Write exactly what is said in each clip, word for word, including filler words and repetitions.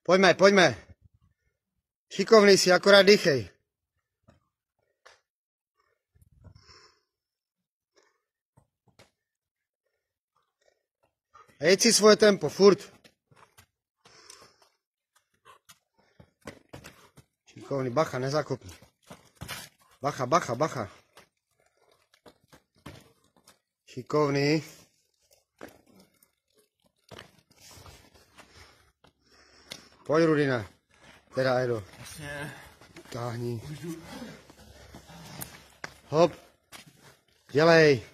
Pojďme, pojďme. Šikovný si, akorát dýchej. A jeď si svoje tempo, furt. Šikovný, bacha, nezakopni. Bacha, bacha, bacha. Šikovný. Pojď, Rudina. Teda, Edo. Táhni. Hop. Dělej.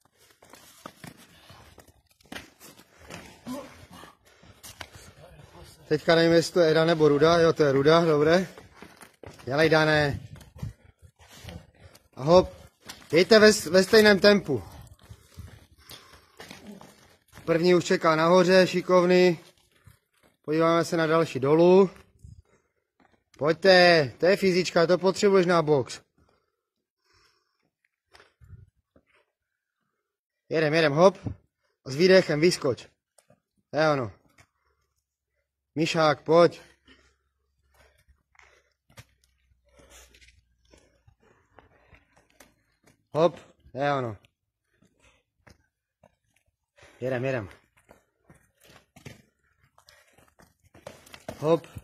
Teďka nevím, jestli to je Eda nebo Ruda. Jo, to je Ruda, dobré. Dělej, Dané. A hop. Jejte ve, ve stejném tempu. První už čeká nahoře, šikovný. Podíváme se na další dolů. Pojďte, to je fyzička, to potřebuješ na box. Jedem, jedem, hop. A s výdechem vyskoč. To je ono. Mišák, pojď. Hop, to je ono. Jedem, jedem. Hop.